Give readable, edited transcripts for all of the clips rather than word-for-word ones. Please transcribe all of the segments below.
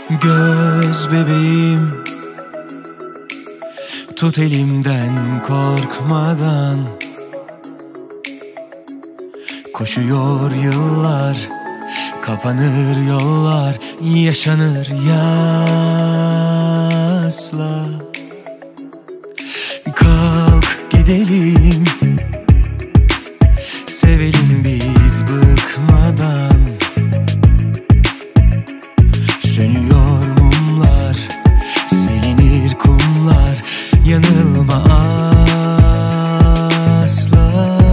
Göz bebeğim, tut elimden korkmadan. Koşuyor yıllar, kapanır yollar, yaşanır yasla. Kalk gidelim, sevelim biz bıkmadan. Sönüyor mumlar, silinir kumlar, yanılma asla.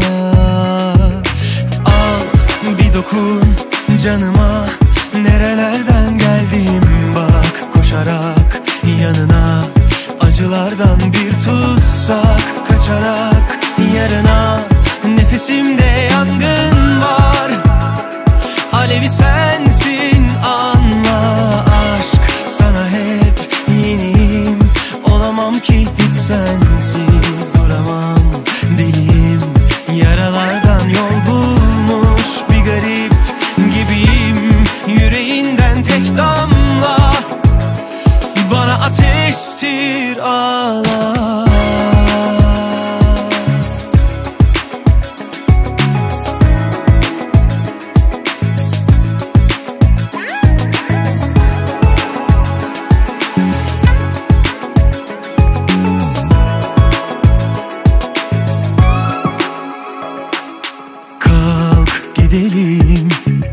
Al bir dokun canıma, nerelerden geldim bak koşarak yanına. Acılardan bir tutsak, kaçarak yarına. Nefesimde yangın var, alevi sensin anla. Aşk sana hep yeniyim, olamam ki hiç sensiz duramam. Deliyim, yaralardan yol bulmuş bir garip gibiyim. Yüreğinden tek damla bana ateştir, ağla. Kalk gidelim,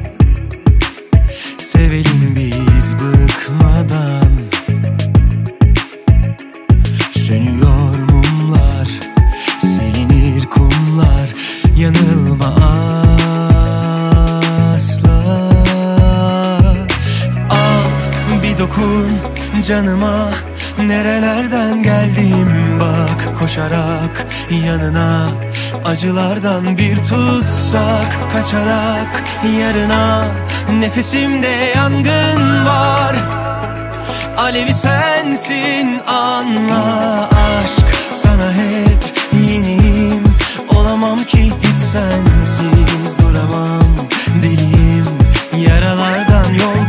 sevelim biz bıkmadan. Sönüyor mumlar, silinir kumlar, yanılma asla. Al bir dokun canıma, nerelerden geldim bak koşarak yanına. Acılardan bir tutsak, kaçarak yarına. Nefesimde yangın var, alevi sensin anla. Aşk sana hep yeniyim, olamam ki hiç sensiz duramam. Deliyim, yaralardan yol